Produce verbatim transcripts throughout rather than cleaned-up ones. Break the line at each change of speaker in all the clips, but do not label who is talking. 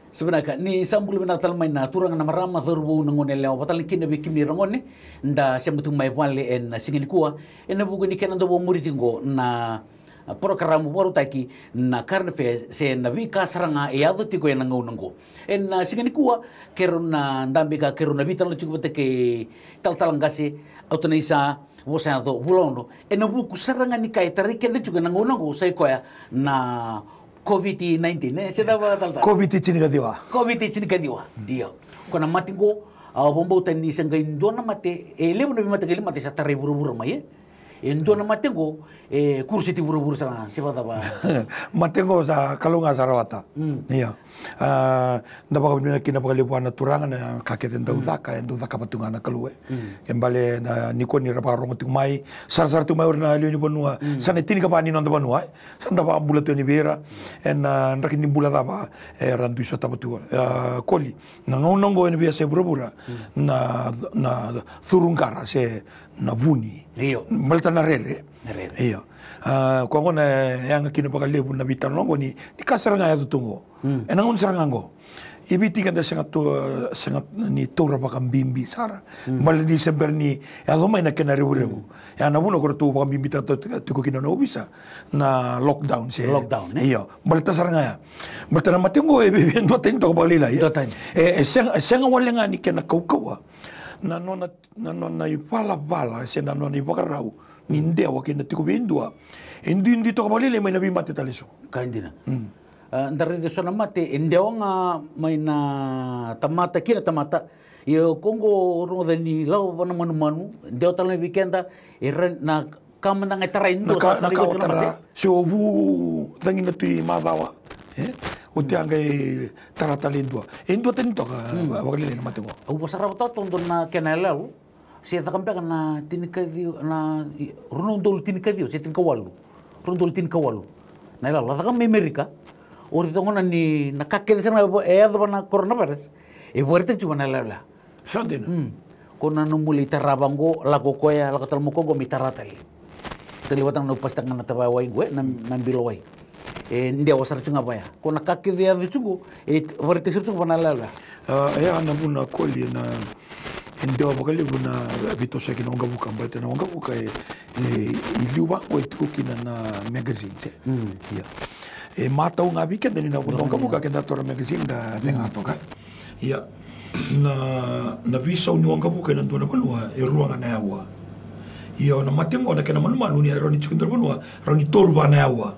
sebenarnya ni sambul benatal main na turang na marama thorbu ngone lewa patal kina be kimni rangone nda sembutu mai wale en singin kuwa en bugu ni kenan do muri tingo na program baru taki na karne fe se na vika saranga e ado tiko en ngau nango en singin kuwa kero na ndambe ka kero na vital chuku ke tal tal ngase Atunaisa Vuacati Vulaono en buku saranga ni kai tarike de chuku ngau nango sai koya na COVID nineteen eh seda ba tal tal
COVID chini kadiwa
COVID chini kadiwa iyo kona matingo aw bombo tani sanga indona mate e levo no mate gele mate satare buru-buru mai indona matengo e kursi ti buru-buru sana siapa ba
matengo sa kalunga sarawata iya nda baka bina kina baka lepo ana turanga na kaketen da udaka endo udaka patunga na kalue kembale na niko ni rapa rongo tu mai sar sar tu mai orna leo ni bonua sana tini kapani nonda bonua sana ba ambula tu ni vera en ndaki ni bula daba e randu so tapatua Koli na ngonongo ni bia se burubura na na thurungara se na vuni
iyo
malta na rere iyo kwa ngona yang kina baka lepo na vital nongo ni ni kasaranga ya tutungo enangon sarangango ibiti kan sangat tu sangat ni tora baka bimbi sara mal ni sember ni ya doma ina kena rebu rebu ya na buno ko tu baka bimbi ta tu ko kina no bisa na lockdown se
lockdown
iyo mal ta saranga ya mal ta matengo e be ndo ten to bali la e sen sen walenga ni kena kau kau na no na no na ipala vala se na no ni vakarau ni ndewa kena tiko bindua indi indi to bali le mai na bimate taleso
kaindina ndari de sona mate endeonga mai na tamata kina tamata yo Kongo rongo dani lau bana manu manu ndeo tala weekenda e na kamanda ngai tara indo
sa na ka tara so vu thangi na tui madawa eh o te angai tara talindua endo tani to ka wakale na mate mo
au pasara bota tondo na kenala lu se ta kampe na tinikadio na rono dol tinikadio se tinkawalu rono dol tinkawalu na la la ka Amerika ori tongona ni na kakele sana e ado na coronavirus e vuerte chuba na la
sandina
kona no muli tarabango la kokoya la katal mokongo mi taratali tali watang no pasta ngana tawa wai gue na nambilo wai e ndia wasar chunga baya kona kakele ya chungu e vuerte chuba na la
e ana buna Koli na ndio bakali buna bito seki na ngabuka mbate na ngabuka e iliuba ko tukina na magazine se iya e mata unga weekend ni na kunonga buka kenda tora magazine da venga toka ia na na visa uni unga buka na ndona kunwa e ruanga na yawa ia na matengo na kena manuma ni roni chikindra kunwa roni torba na yawa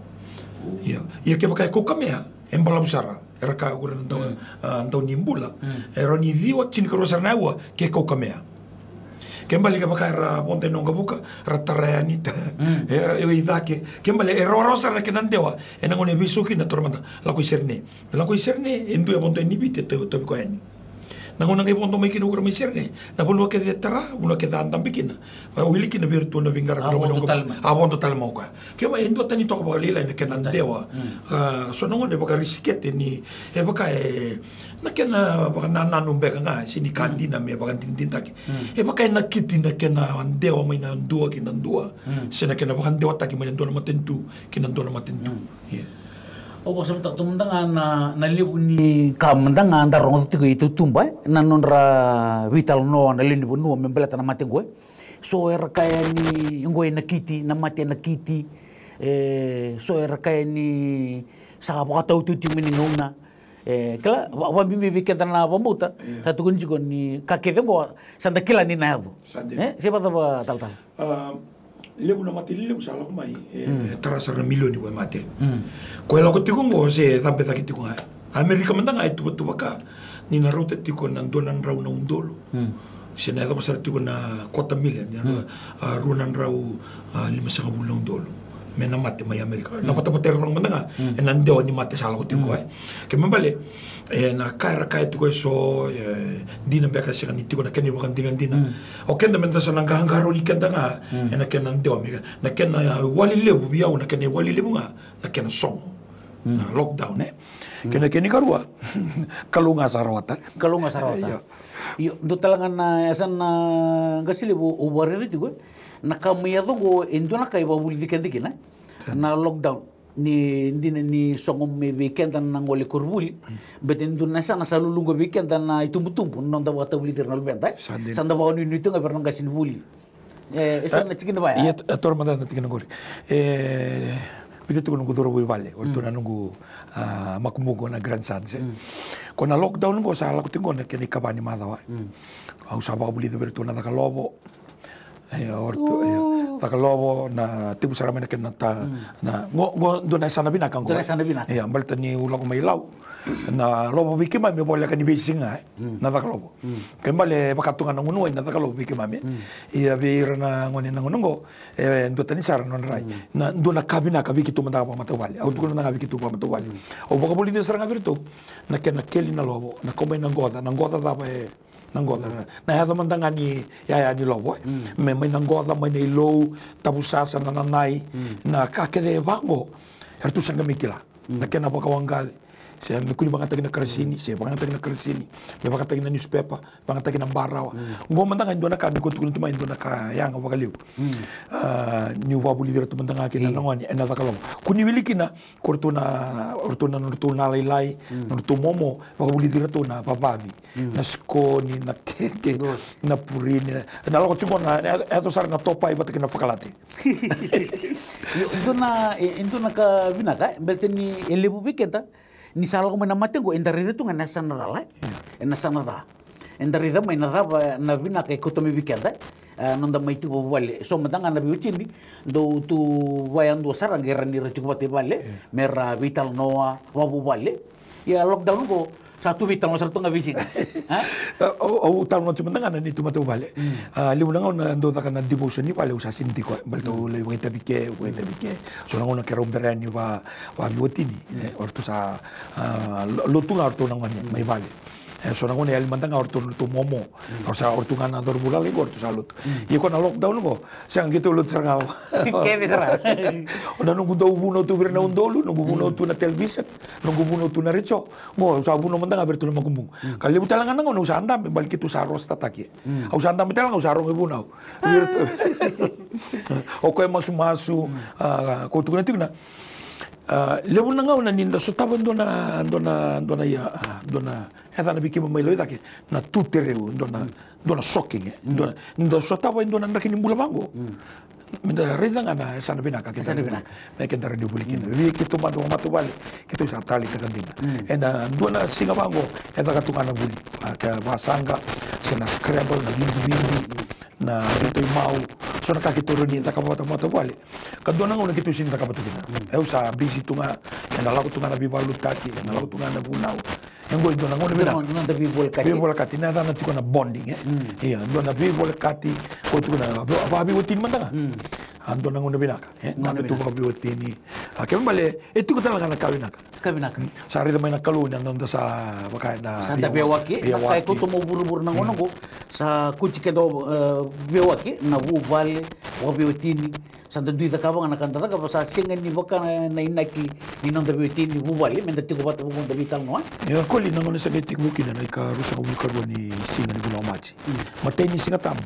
ia ia ke baka ko kamea embala busara era ka ura ndo ndo nimbula e roni viwa chini ko rosa na yawa ke ko kamea kembali ke baka ra ponte nonga buka ratarani ta e idake kembali e rosa na kenandewa e nangone bisuki na tormenta la ko iserne la ko iserne endu ponte ni bite to to ko en nangona ngai ponto mai kino ko mai iserne na bono ke de tara bono ke dan tambikina o hiliki na virtu na vingara ko nonga a bon total mo ka ke ba endu tani to ko lila na kenandewa so nangone baka riskete ni e baka e na kena baka nanu beka nga sini kandina me baka tintintaki e baka na kiti na kena andewa mai na dua kina dua sina kena baka andewa taki mai ndona matentu kina ndona matentu yeah
o bosa ta tumdanga na na libu ni kamdanga anda rongo tiko itu tumba na nonra vital no na lini bunu membela na mate goe so era kaya ni ngoe na kiti na mate na kiti eh so era kaya ni sa baka tau tu timini ngona eh kala wa bimbi biketa na bombuta satu kunci kon ni kakeve go sanda kila ni na eh siapa tava tal tal
lebu na mate lebu sala ko mai terasa na milioni wa mate ko ela ko tiko ngo se tampe ta kitiko Amerika mandanga itu tu baka ni na rota tiko na donan rau na undolo se na ba sar tiko na kota milion ya runan rau lima sa bulan undolo mena mate mai Amerika na pata pata rong mandanga e na ndo ni mate sala ko tiko ai ke mambale e na kaira kai tiko so dina beka se ni tiko na keni bukan dina dina o kenda menta sa nang hangaro ni kenda nga e na kena ndo amiga na kena wali lebu biau na kena wali lebu nga na kena song na lockdown eh kena keni karua kalunga sarawata
kalunga sarawata yo do talangan na esan na gasile bu ubarere tiko na kamia do go endona kai ba buli dikendikina na lockdown ni ndi ni songo me weekend na ngole korbuli bet nduna sana salulungo weekend na itumbutumbu non da wata buli ternal benta sanda ba ni nitunga per non gasin buli eh eso na chikin ba
ya tor manda na tikin ngori eh bito tu nungu doro vale orto na nungu makumugo na grandson se kona lockdown go sa la kutingo na keni kabani madawa au sa ba buli de berto na da lobo eh orto taka lobo na tipu saramena kena ta na ngo ngo dona sana bina kan
dona sana bina
ya balta ni ulang mai lau na lobo bikima me bola kan bisinga na taka lobo kembale bakatungan na ngunu na taka lobo bikima me ia beira na ngoni na ngungo e ndo tani sara non rai na ndo na kabina ka bikitu manda pa mata wali au tukuna na bikitu pa mata wali au baka boli de saranga virtu na kena keli na lobo na komai na ngoda na ngoda da pa e nangoda na hada mandanga ni ya ya ni lobo me mai nangoda mai nei low tabusasa na nanai na kakede vango ertu sanga mikila na kena boka wanga se me kuli banga tagina karsini se banga tagina karsini me banga tagina newspaper banga tagina barawa ngo mandanga ndona ka ko tukun tuma ndona ka yanga boka liu ah ni wa buli dira tuma ndanga kina ngoni ena takalo kuni wilikina kortuna ortuna nortuna lai lai nortu momo boka buli dira tuna bababi na skoni na keke na purini na logo chungo na eto sar na topa i batakina fakalate
ndona ndona ka vinaka belteni elebu bikenta ni sala ko mana matengo endarida tu ngana sanada ena sanada endarida mai nada na vina ke kotomi bikenda nonda mai tu wale so matanga na biuchindi do tu wayando sarang gerani rechu bate vale mera vital noa wabu vale ya lockdown ko satu vital no sartu ngabisi ha
o tal no tumanga na ni tumatu vale limu nang na ndo takana devotion ni vale usasin ti ko balto le weta bike weta bike so nang na kero berani wa wa biotini orto sa lotunga orto nang mai vale so nang ne almandanga orto to momo o sa orto ngana dor bulal le orto salut ye ko na lockdown ko sang gitu lut sarngao
ke besara
ona nungu do buno tu virna undolu nungu buno tu na television nungu buno tu na recho mo sa buno mandanga bertu na makumbung kali butalangan nang no usanda bal kitu saros tataki au sanda mitalang usaro ngi buno o ko masu masu ko tu na tigna lebu nanga una ninda so tava ndona ndona ndona ya ndona hada na bikima mai loida ke na tutereu ndona ndona shocking ndona ndo so tava ndona ndakini mbula bango minda reda ngana sana bina ka kita bina me ke ndara dibulikin vi ke to mando matu vale ke to satali ka kandina ena ndona singa bango hada ka tungana buli ka basanga sena scramble na bindu bindu na dito mau so na kakituro ni ta kapata mata vale kadona ngona kitu sin ta kapata kina eu sa busy tunga ena lago tunga na Vuacati ena lago tunga na Vulaono ngo ndona ngona bina
ndona ta Vuacati
Vuacati na dana tiko na bonding eh iya ndona Vuacati ko tuna ba bi wotin mandanga andona ngona bina eh na tu ba bi wotini akembale etu ko talaga na kawinaka
kawinaka
sari da mai na kaluna nonda sa baka na
sa da Vuacati na kai ko to mo buru-buru na ngono ko sa kuchike do Vuacati na vu vale wa bi wotini sa da duida ka bang na kanta ka sa singa ni baka na inaki ni nonda bi wotini vu vale men da tiko bata mo da vital no
ya Koli na ngona sa getik mukina na ka rusa ko ko ni singa ni Vulaono matay ni singa tambu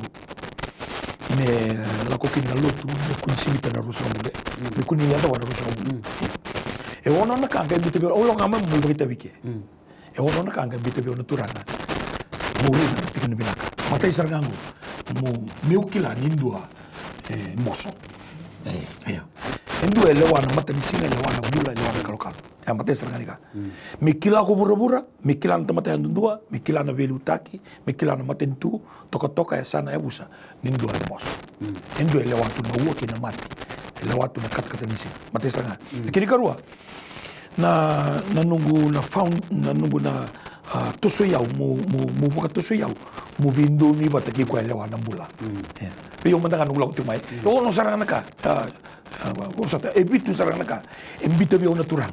me la coquina lotu me kunsimita na rusa mule me kunia da wana rusa mule e ono na kanga bite be o longa ma mu bite bike e ono na kanga bite be ona turana muri na tikana binaka matai sargangu mu miukila nindua e moso eh ya endua lewana matani singa lewana bula lewana kalokalo ya matai sarganika me kila ko burabura me kila na matai ndua me kila na Vuacati me kila na matentu toka toka ya sana ya busa nindua moso endua lewatu na uo kina mati lewatu na katkata nisi matai sarga lakini karua na na nungu na found na nungu na uh, tuso yau mu mu mu baka tuso yau mu bindu ni bata ki kwa lewa na bula eh pe yo manda nungu la kutumai to no saranga ka o sata e bitu saranga ka e bitu bi ona turang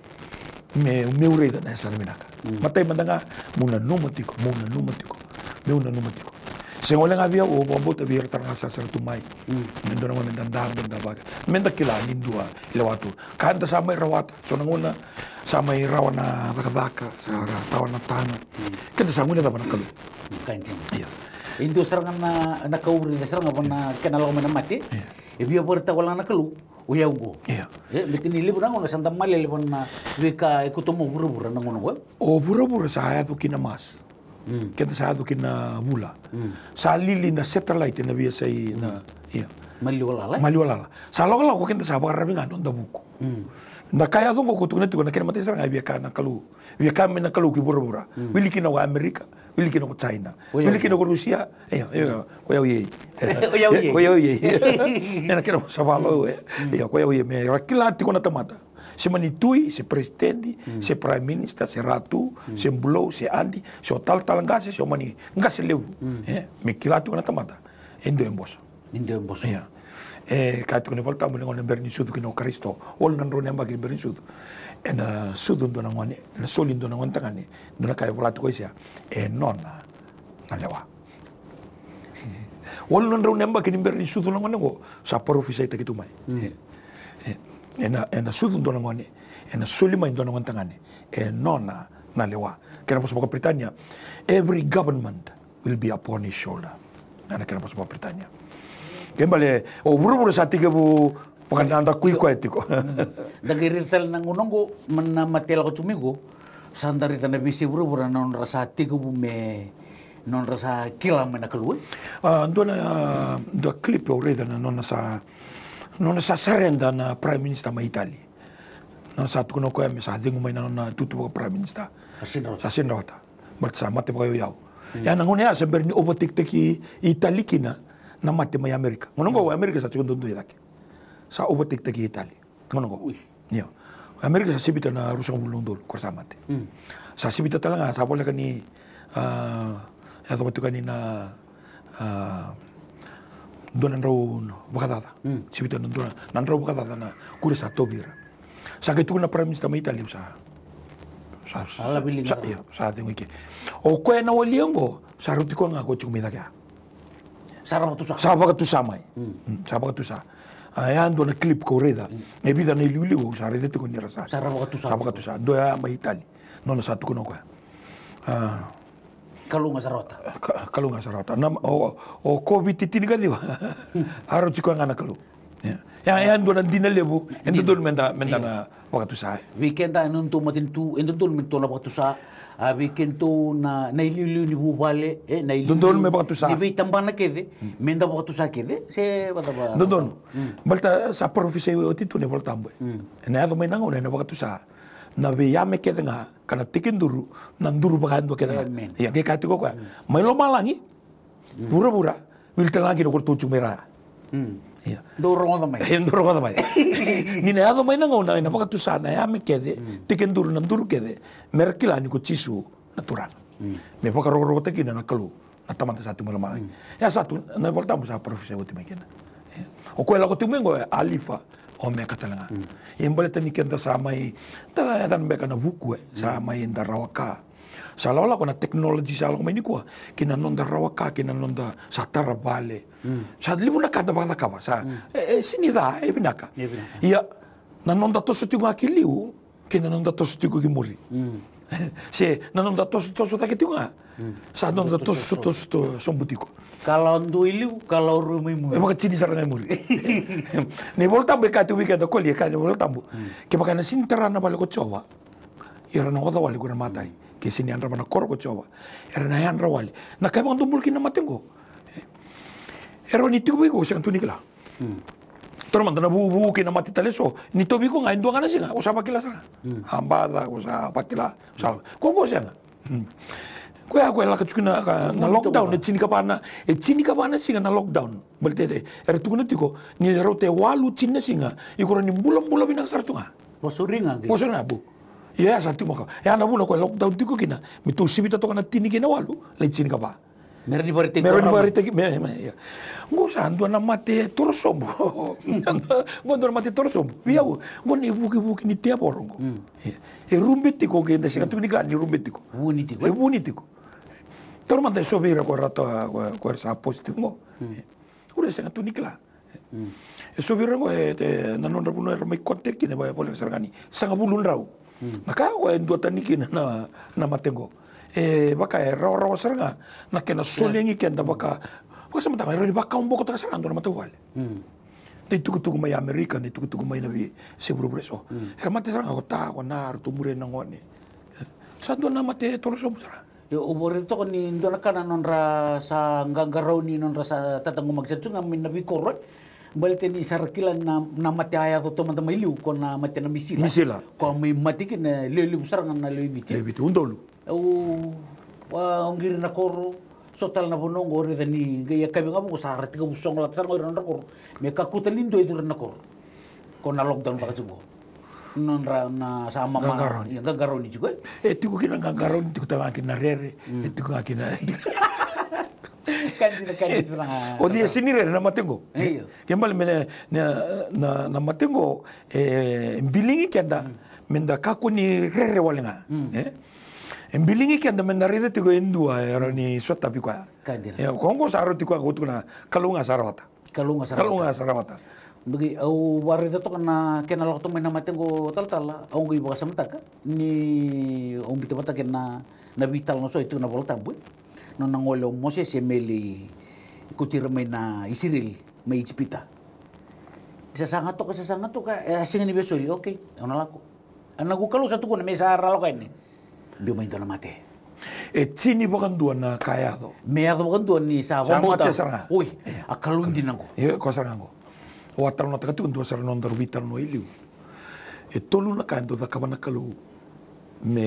me me ureda na saranga ka matai manda muna numatiko muna numatiko me una numatiko se ngola nga via o bombo te vir taranga sa sar tumai mendo na menda ndar menda baga menda kila nindua lewatu kanta sa mai rawata so ngona sa mai rawana baka baka sa tawana tana kanta sa ngona da bana kalu
kantin
iya
Indo serangan na na kauri na serangan na kenal ko mati. E bia porta wala na kalu. Uya ugo.
Iya.
Eh betini libu na ngono Santa Maria libu na wika ikutomo buru-buru na ngono ko.
O buru-buru sa atu kina mas. Mm. Kita sa atu kina bula. Mm. Sa lili na satellite na via sai na iya.
Maliwala.
Maliwala. Sa lokala ko kinta sa bakarabingan on dabuko. Mm. Na kaya dong ko tukuna tukuna kena mati serang bia kana kalu. Bia kami na kalu ki buru-buru. Mm. Wili kina wa Amerika. Wili kina ko China. Wili kina ko Rusia. Iya, iya. Ko ya ye.
Ko ya ye.
Ko ya ye. Ena kina sa valo. Iya, ko ya ye me rakila ti kona tamata. Se manitui, se presidente, se prime minister, se ratu, se bulo, se andi, se tal tal ngase, se mani ngase lewu. Eh, me kilatu kona tamata. Endo emboso.
Endo emboso.
Iya. Eh, kait kone volta mo ngone berni sudu kino Kristo. Ol nan rone ambagi berni sudu. Ena sudu ndo ngone, na soli ndo ngone tangane. Ndo kay volatu ko sia. E nonna na lewa. Ol nan rone ambagi berni sudu ngone go sa profisa ita kitu mai. Eh. Ena ena sudu ndo ngone. Ena soli mai ndo ngone tangane. E nonna na lewa. Kena poso Britania. Every government will be upon his shoulder. Ana kena poso Britania. Kembali, oh buru-buru saat tiga bu pekan anda kui kui tiko.
Dagi ritel nang unonggo menamatel ko cumigo, sandari tanda bisi buru-buru non rasa tiga bu me non rasa kila mena keluar.
Ah, dona do clip already na non sa non sa serenda na prime minister ma Italia. Non sa tu kono ko me sa dingu mai na non tutu ko prime minister.
Asin
sa sin rota. Bersa mate ko yau. Ya nangone ya seber ni obotik teki Italia kina. Na mati mai Amerika. Ngono go Amerika sa segundo ndu yake. Sa obotik teki Italia. Ngono go. Yo. Amerika sa sibita na Rusia mulundol ko sa mate. Mm. Sa sibita talanga sa bola kani ah uh, ya to kani na ah uh, donan raw bakadada. Mm. Sibita nan donan nan raw bakadada na kuri sa tobira. Sa kitu na prime minister mai Italia sa sa
ala bilinga
sa yo sa ating wiki. O ko na waliango sa rutiko nga ko chumida kya.
Sarang tu sa.
Saba ka tu sa mai. Saba ka tu sa. Ayan do na clip ko reda. E vida na liuli o sa reda ko ni rasa.
Sarang ka tu sa.
Saba ka tu sa. Do ya mai Itali. No na sa tu ko no ko. Ah.
Kalunga sarota.
Kalunga sarota. Na o o COVID titini ka diwa. Aro chiko nga na kalu. Ya. Ya ayan do na dinalebu. Endo do menda menda na wakatu sa.
Weekend ta nuntu matin tu endo do mento na wakatu sa. Abi kento na na ililu ni bubale eh na ililu
dondon me bakatu sa
ni tambana kede menda bakatu sa kede se bataba
dondon balta sa profise o titu ne volta mbo na ado me nango ne bakatu sa na be ya me kede nga kana tikinduru na nduru bakando kede ya ke katiko kwa mai lo malangi bura-bura wil telangi no kortu mera ya
dorong da mai
dorong da mai ni ne ado mai nango na na bakatu sa na ya me kede tikinduru na nduru kede merkila ni ko chisu natural me poka ro te kina na kalu na tamanta satu malamang ya satu na volta mo sa professor o timekina o ko la ko tumengo alifa o me katalanga e mboleta ni kenda sa mai ta dan be kana buku sa mai nda rawaka sa lola ko na technology sa lo mai ni ko kina nonda rawaka kina nonda sa tarabale sa libu na kada bala ka sa e sini da e binaka ya na nonda to su tinga kiliu kina nonda to su tinga ki muri se na nonda to su to su ta ki tinga sa nonda to su to su to son butiko
kalau ndu iliu kalau rumi mu
e maka chini saranga muri ne volta be ka tu wika da Koli ka volta bu ke baka na sintara na bale ko chowa era no oda wali kuna matai ke sini andra mana kor ko chowa era na andra wali na ka bang dumbul kina matengo era ni tu wiko sang tu nikla Toro manda na bubu kina mati taleso ni to biko ngai ndua kana singa o sa pakila sa hambada o sa pakila sa ko ko singa ko ya ko la ka tukuna na lockdown e chini ka pana e chini ka pana singa na lockdown belte er tukuna tiko ni rote walu chini singa ikoro ni bulam bulam bina sartunga
posuringa
posuringa bu ya sa tu maka ya na bulo ko lockdown tiko kina mi tu sibita to kana tini kina walu le chini ka pa
Merani barite
ko. Merani barite me me ya. Ngo sa ando na mate torsobo. Ngo ando na mate torsobo. Biau, ngo ni buki buki ni tia borongo. E rumbeti ko ke ndasi katu ni ga ni rumbeti ko.
Buniti ko.
E buniti ko. Tor manda so vera ko rato ko sa positimo. Ure se katu ni kla. E so vera ko e na non rabuno era mai kontek ni ba pole sargani. Sanga bulun rau. Maka ko endo taniki na na matengo. e baka e rawa rawa seranga na kena solengi kenda baka baka sama tanga ri baka un boko taka seranga na matawale nei tuku tuku mai Amerika nei tuku tuku mai na vi se buru preso era mate seranga kota ko na tu mure na ngone sa do na mate tolo so busara
yo ubore to ni ndona kana nonra sa ngangarau ni nonra sa tatangu magsetsunga min na vikoro balte ni sarakilan na na mate aya to to mata liu ko na mate na misila
misila
ko mai mati kin lele busara na lele biti
lele biti undolu
o wa ongir na koro sotal na bonong ore dani gaya kabe ngabu sa rati ka busong la tsar ngor na koro me ka kutalindo idur na koro ko na lockdown pa kajugo non ra na sa mama yang gagaroni juga
e tiku kina gagaroni tiku tala kina rere e tiku kina
kan dina kan dina
o dia sini rere na matengo ke mal mele na na na matengo e bilingi kenda menda kakuni rere walenga eh Embilingi kenda menarida tigo endua era ni sota pikwa. Ya kongo saro tikwa gotuna kalunga sarawata.
Kalunga sarawata.
Kalunga sarawata.
Bagi au warida to kana kena lokto mena matengo tal-tal au ngi baka samtaka ni au kita bata kena na vital no so itu na volta bu. No nangolo mose semeli kutira mena isiril mai chipita. Isa sangat to kasi sangat to ka singa ni besoli okay. Ano lako. Anagu kalu satu ko na mesa ralo kaini. Dio main na mate.
E tini bakandua na kayado.
Meado bakandua ni sa
mate saranga.
Oi, akalundi nango.
Ye ko sarango. O atalo na takatu ndu sarano ndaru vital no iliu. E tolu na kando da kabana kalu me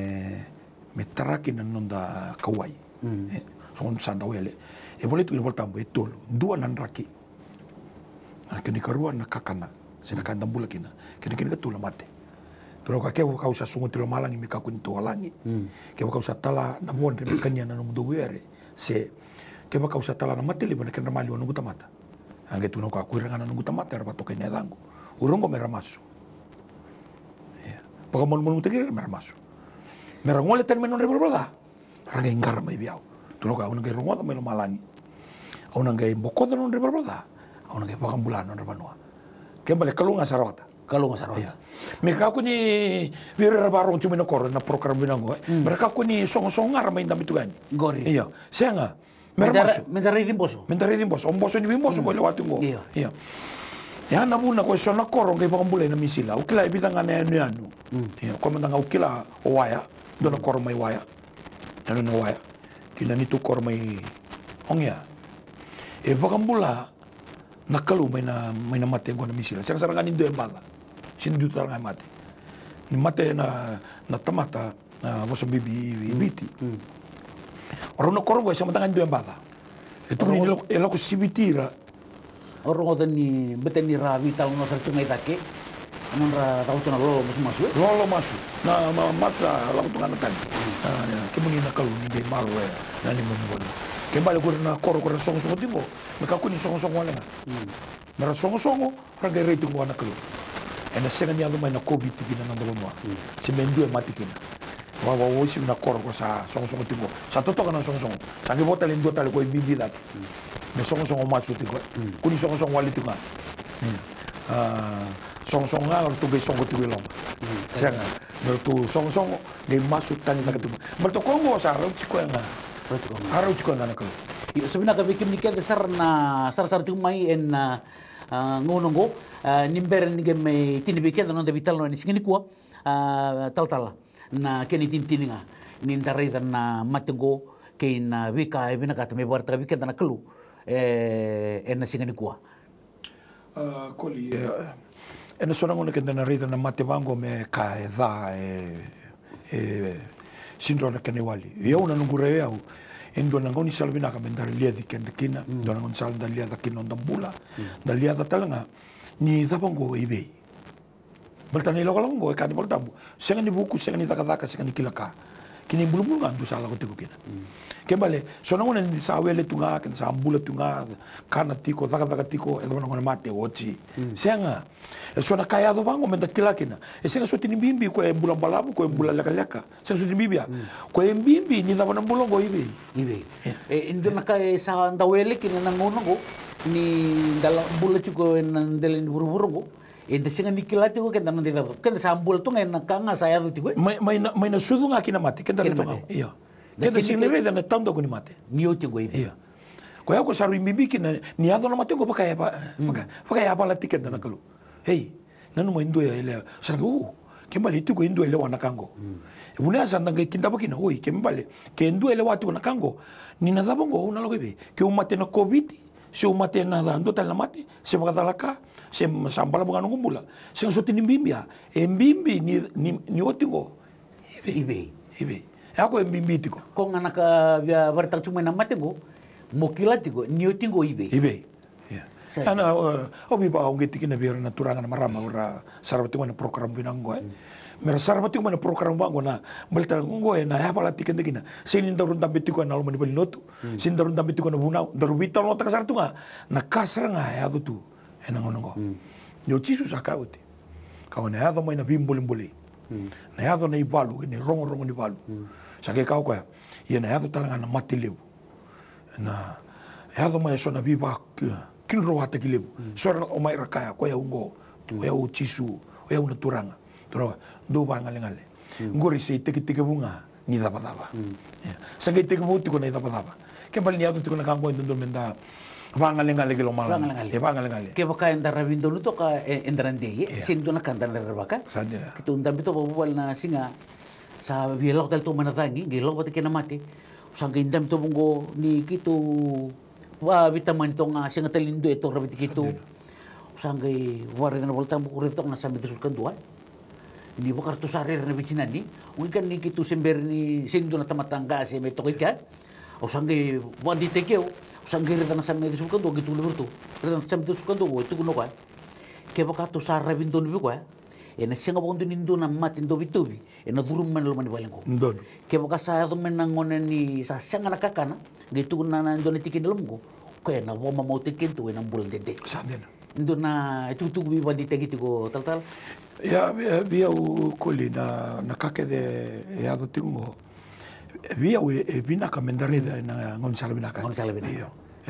me taraki na nonda kawai. E son sanda wele. E vole tu volta mbo e tolu. Dua nan raki. Ana kini karua na kakana. Sina kanda mbula kina. Kini kini katula mate. Pero ka kau kau sa sungut tilo malangi me ka kun to alangi. Ke kau sa tala na bon re kanya na no duere. Se ke kau sa tala na mateli bona ken ramali no gutamata. Ange tu no ka kuiranga na no gutamata ra patoke ne dango. Urongo me ramasu. Ya. Paka mon mon mutegir me ramasu. Me rangole termino revolvada. Range ingar mai biao. Tu no ka una ke rongoda me no malangi. Una ke bokoda no revolvada. Una ke pakambulano no revanua. Ke bale kalunga sarawata.
Kalau nggak salah.
Mereka aku ni biar baru cuma nak korang nak program binang gue. Mereka aku ni song-song ngar main dalam itu kan.
Gori.
Iya. Saya nggak. Mereka masuk.
Mencari dimboso.
Mencari dimboso. Om boso ni dimboso boleh waktu gue.
Iya.
Iya. Ya nabu nak kau sona korang kau pakai boleh na misila. Ukila ibitang ane ane anu. Iya. Kau mentang ukila waya. Dona korang mai waya. Dona na waya. Kila ni tu korang mai ongya. E pakai bola. Nakalu main na main na mate gue na misila. Sekarang kan indo embala. Sini dutar ngai mate. Ni mate na na tamata na vosa bibi biti. Orang nak korang sama tangan dua bata. Itu ni elok elok sibitira.
Orang ada ni betul ni ravi tahu no sercungai take. Anon ra tahu tu na lolo masuk masuk.
Lolo masuk. Na masa lalu tu kan kan. Kemudian nak kalau ni dia malu ya. Na ni mana Kembali ko na korang korang song-song timo. Mereka ko ni song-song wala nga. Mera song-song orang gay rating ko na kalau. Ena senga ni alumai na COVID tikina na ndolonwa. Si mendu e mati kina. Wa wa wo si na kor ko sa song song tiko. Sa toto kana song song. Sa ngi bota lindo tale ko bibi dat. Me song song ma su tiko. Kuni song song wali tiko. Ah song song nga to be song tiko long. Senga. Mer tu song song de masuk tani na tiko. Mer to kongo sa ro tiko nga. Aro tiko nga na ko.
Iyo sebenarnya bikin nikah besar na sar-sar tumai en ngonongo nimber ni game tinibiken non de vital no ni singini kuwa tal tal na keni tintininga ni ntarida na matengo ke na vika e bina kata me barta viken na kelu e en singini kuwa
Koli e na sona ngone kenda na rida na mate bango me ka e da e e sindro na kene wali yo na ngure yo Endo na ngoni salvina ka mendar lia di kenda kina, do na ngoni sal da lia da kina onda bula, da lia da talanga ni zabango ibe. Balta ni lokalongo e kani baltambu. Senga ni buku, senga ni takataka, senga ni kilaka. Kini bulu-bulu ngandu sala ko tiku kina. Kembali, so na ngoni ni sawele tunga, kan sa ambula tunga, kana tiko, takataka tiko, e do na ngoni mate ochi. Senga e so na kaya do bango menda kilakina. E senga so tini bimbi ko e bula balabu ko e bula laka-laka. Senga so tini bimbi ya. Ko e bimbi ni da na bulongo ibe.
Ibe. E indo na kaya sa ndawele kina na ngono ko ni dalam bula chuko en delen buru-buru ko. Ente senga ni kilati ko kenda na dida. Kenda sa ambula tunga en kanga saya do tiko.
Mai mai na mai na sudu nga kina mati kenda tunga. Iya. Kita sini reda na tando ko ni mate.
Ni o tingo ibe.
Iya. Ko ya ko saru imbibi kina ni ado na mate ko pakai apa. Pakai apa la tiket na kalu. Hey, nanu mo indo ya ile. Sarang oh, kembali itu ko indo ile wana kango. Buna sa nang kinda pa kina, oi, kembali. Ke indo ile watu na kango. Ni na dabongo una lo ibe. Ke umate na covid, se umate na ando tal na mate, se magadalaka. Se sambala bunga ngumbula. Se ngasuti ni bimbia. E mbimbi ni ni ni otingo. Ibe
ibe.
Ibe. Ako e mbimbi tiko.
Ko ngana ka via varta chuma na matengo. Mokila tiko ni otingo ibe.
Ibe. Ya. Ana obi ba onge tikina biar na turanga na marama ora sarabati na program binango eh. Mera sarabati na program bango na balta ngo e na ya pala tikenda kina. Sinin darun tambitiko na almani bali notu. Sin darun tambitiko na bunau. Daru vital no takasartunga. Na kasranga ya tu. Enang onongo. Yo chisu sakauti. Kau na ado mai na bimboli mboli. Na ado na ibalu, ni rongo rongo ni balu. Sake kau ko. Ia na ado talanga na mati lebu. Na ado mai so na biba kinro hata kilebu. So o mai rakaya ko ya ungo. O ya chisu, o ya una turanga. Toro do ba ngale ngale. Ngori se tiki tiki bunga ni daba daba. Sake tiki buti ko na daba daba. Ke bali ni ado tiko na kango ndo menda. Vangalenga lagi lo malang. Ya vangalenga.
Ke baka endara vindo luto ka endarande ye. Sindo na kandar na baka.
Sadya.
Kita undam bito babal na singa sa bielok dal to manatangi, gilok pati kena mati. Usang indam to bungo ni kito wa bitaman to nga singa talindo ito rabiti kito. Usang gay wari na volta mo kurito na sabi sul kanduan. Hindi ba karto sarir na bichinan ni. Uikan ni kito sember ni sindo na tamatanga si may tokikan. Usang gay wadi tekeo. Sanggir dan sampai di sulkan tuh gitu lebur tuh, dan sampai di sulkan tuh itu kuno kan, kayak bakato sarra bindon biku kan, ena siang apa untuk nindo na matin do bitu bi, ena turun mana lo mani balik ko, kayak bakat saya tuh menangon ni sa siang anak kakana, gitu na na nindo netikin dalam ko, kayak na wama mau tikin tuh ena bulan dede, nindo na itu tuh bi bandi tegi tuh tal tal,
ya biar Koli na na kakek de ya tuh tinggo. Via we bina ka mendareda na ngon salabina ka.
Ngon salabina.
Iyo.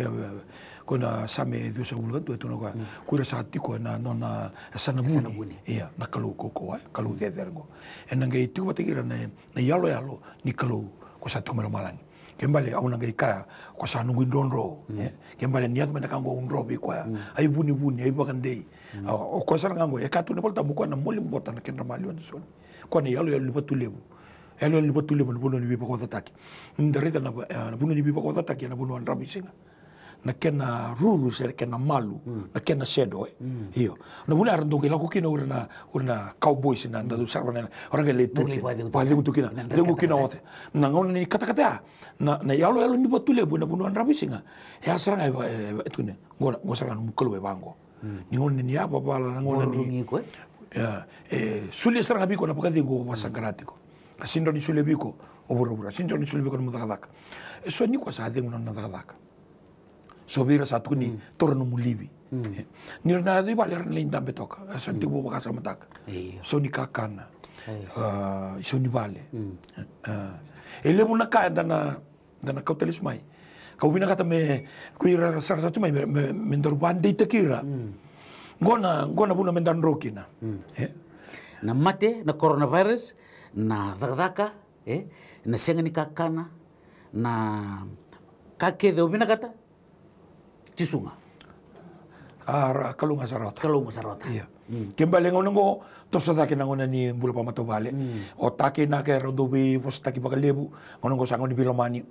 Kona same du sa bulgan tu no ka. Kura sa tiko na nona sana muni. Iya, na kalu ko ko kalu de dergo. En ngai tu matikira na na yalo yalo ni kalu ko sa tu malang. Kembali au ngai ka ko sa nungu donro. Kembali niat mena kango unro bi ko. Ai buni buni ai bakandei. O ko sa ngango e ka tu ne polta mu ko na molim botan ken ramalion son. Ko ni yalo yalo ni patulebu. Elo ni betul ni bunuh ni bipa kota taki. Ndari na bunuh ni bipa kota taki na bunuh rabi singa. Na kena ruru ser kena malu, na kena shadow. Iyo. Na bunuh arando kila ko kina urna urna cowboys na nda sarva na orang ke letu. Padi untuk kina. Dengu kina ote. Na ngon ni kata kata. Na na yalo yalo ni betul bunuh bunuh rabi singa. Ya sarang ai itu ne. Ngona ngosarang mukulu e bango. Ni ngon ni apa bala ngon ni. Ya eh sulit sarang abi ko na pakati go masangkaratiko. Sindro ni sulebiko obura-obura sindro ni sulebiko na mudakadaka so ni ko sa ating na nadakadaka so bira sa tu ni torno mulibi ni na di baler ni ndambe toka so ti bo ka sa mataka so ni kakana so ni vale ele muna ka dana dana kautelis mai kau bina kata me kuira sar satu mai mendor bande tekira ngona ngona buna mendan rokina
na mate na coronavirus na dakdaka eh na senga ni kakana na kake de ubina kata cisunga
ara kalunga sarota
kalunga sarota
iya kembali ngono ngo to sa dake ngona ni bula pamato vale o take na ke rondo bi postaki bakalebu ngono ngo sango ni bilomani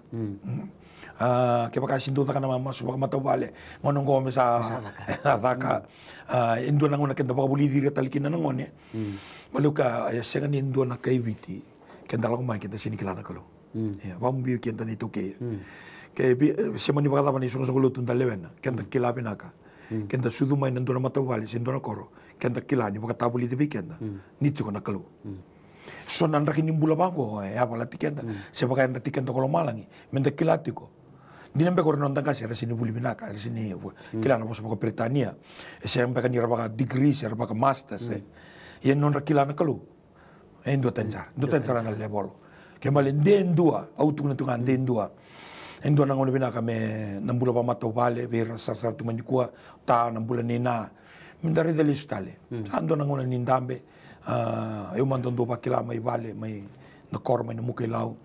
ah ke baka sindu taka na masu baka mato vale ngono ngo mesa daka indo na ngona kenda baka buli diri talikina ngone maluka ya senga ni indo na kaiviti kenda lang mai kita sini kilana kalau ya bam bi kenda ni toke ke semani baka ni sungo sungo lutun dalewena kenda kilapi naka kenda sudu mai indo na mato vale sindo na koro kenda kilani baka tabuli de kenda ni tsuko na kalau so nan rakin bula bango ya pala tikenda se baka en tikenda kolo malangi menda kilatiko dinambe ko non tanga sera sini buli binaka era sini kilana pos baka Britania se baka ni baka degree se baka masters e non rakilana kalu endo tensar do tensar na level kembali den dua auto na tungan den dua endo na ngono binaka me nambula pa mato vale ver sar sar tu manikua ta nambula nina mindari dele stale ando na ngono nindambe eu mando do bakila mai vale mai na kor mai na muke lau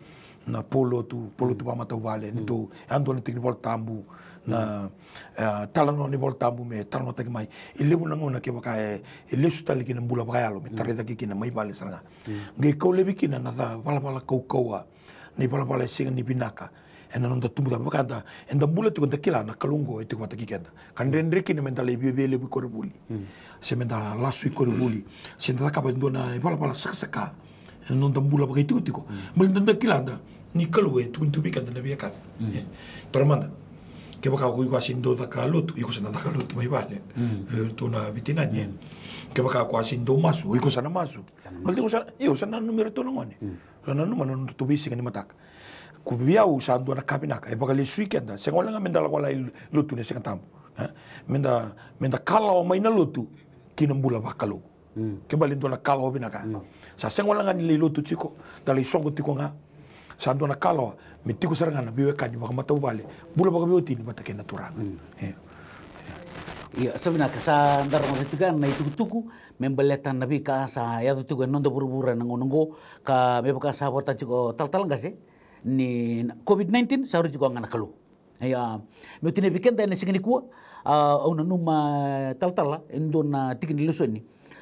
na polo tu polo tu pamata vale ni tu ando ni tigni vol tambu na talano ni vol tambu me talano tagi mai ile buna ngona ke baka e le sutali kina mbula baka me tareda ki kina mai vale sanga nge ko le bikina na da vala vala kau kaua ni vala vala singa ni binaka ena non da tumbu da baka da enda mbula tu konta kila na kalungo e tu mata ki kenda kan rendre kina menta le bebe le ko buli se menta lasu ko buli se nda ka ba ndona vala vala saka saka non da mbula baka itu tiko mbula nda kila nda ni kalu e tu tu bika na bia ka pero manda ke baka ko iwa sindo da ka lotu iko sana da ka lotu mai vale tu na vitina ni ke baka ko sindo masu iko sana masu mal tiko sana io sana numero to ngone sana numero non tu bisi ni matak ku bia u sando na kapina ka e baka le weekend se ngola ngam ndala wala lotu ne se kantam menda menda kala o mai na lotu kinambula bakalo ke balin to na kala o binaka sa se ngola ngani le lotu tiko dali songo tiko nga santo na kalo me tiku sarangana biwe kani baka matau vale bula baka biwe tini bata kena turanga
iya sabina ka sa ndar mo tiga na itu tuku membeletan nabi ka sa ya tu tuku nondo buru-buru nango nango ka me baka sa bota ciko tal-tal ngase ni covid nineteen sa ru ciko ngana kalu ya me tine weekend na singini kuwa au na numa tal-tal la endo na tikini lusoni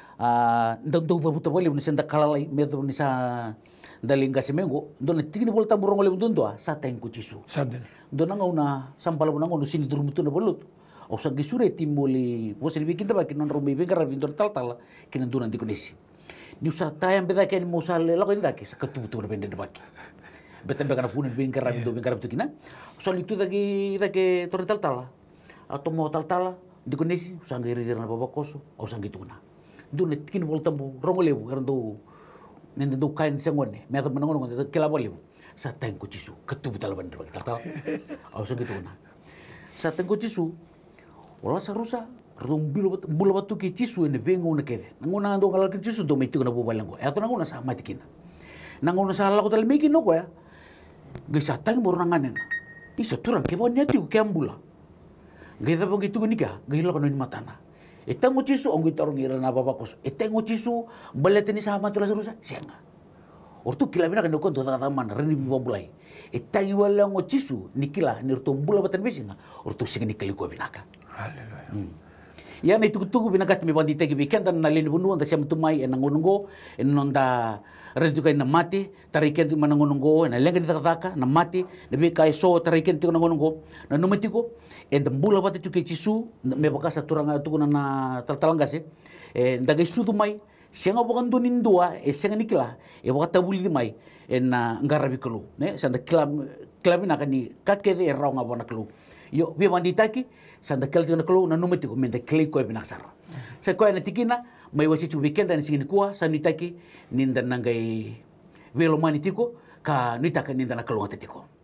ndang do buta bole ni senda kalalai me do ni sa dali ngasi mengo dona tigini bol tamburo ngole mundundu sa tengku cisu
sanden
dona ngauna sampala buna ngono sini turmutu na bolut o sa gisure timoli posi bikin ta bakin non rombe bengara bindor tal tal kinan duna dikonesi ni usa tayam beda ken mo sa le lako ndaki sa katubutu na bende baki betan begana punin bengara bindo bengara bitu kina so litu dagi dagi tor tal tal atau mo tal tal dikonesi usa ngiri na babakoso o sa gituna duna tigini bol tambu rongolebu karando nende do kain sengone me ato menangon ngon kela boliu sa tengku cisu ketu butal bandar bagi tal au so gitu na sa tengku cisu wala sa rusa rum bilo bulo batu ki cisu ene bengo na kede ngona ando kala ki cisu do me tikuna bo balango ato ngona sa matikina nangona sa la ko tal meki no ko ya ge sa tang bor nanganen isa turang ke bonni ati ke ambula ge da bongi tu nika ge lo kono ni matana etango cisu ongo itarong ira na babakos etango cisu baleteni sama tula serusa senga ortu kila bina kan konto ta taman reni bi babulai etangi wala ngo cisu nikila nirto bula batan besinga ortu signi kali ko binaka
haleluya
ya na itu tugu binakat mi bandi tegi weekend na leni bunu anda siam tumai enangonongo enonda reduka na mati tariken tu manangonongo na lenga di takataka na mati nabi kai so tariken tu nangonongo na numetiko en bula batu ke cisu me bakasa turanga tu na taltalangase e ndagai sudu mai senga bokan dunin dua e senga nikla e bokata buli mai en ngarabi kelu ne sanda klam klamina kani kakede e raunga bona kelu yo bi banditaki sanda kelti na kelu na numetiko mente klei ko binasara sa ko na tikina mai wasi tu weekend dan singin kuah sanitaki ninda nangai velo manitiko ka nitaka ninda na kelu ngatiko